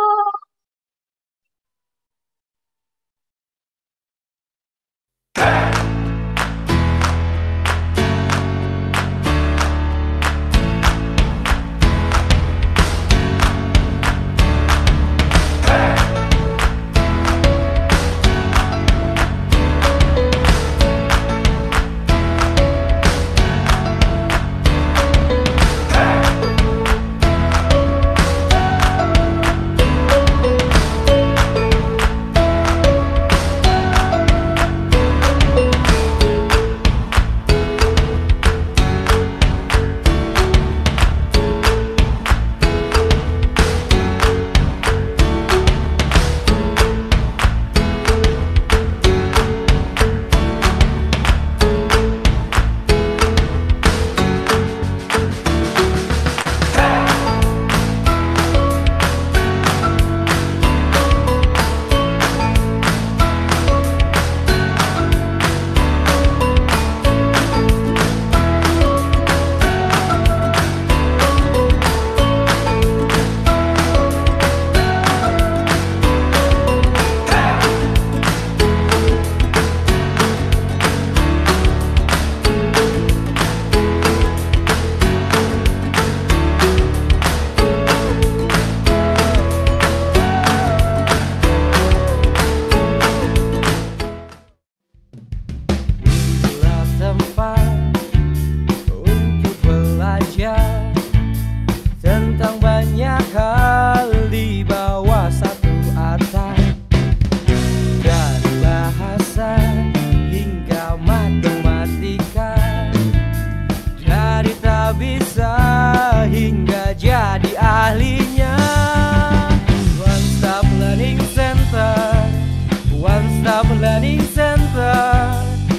A: Learning Center,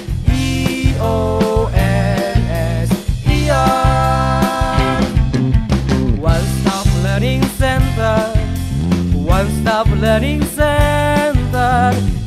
A: EONS, EON. One Stop Learning Center, One Stop Learning Center.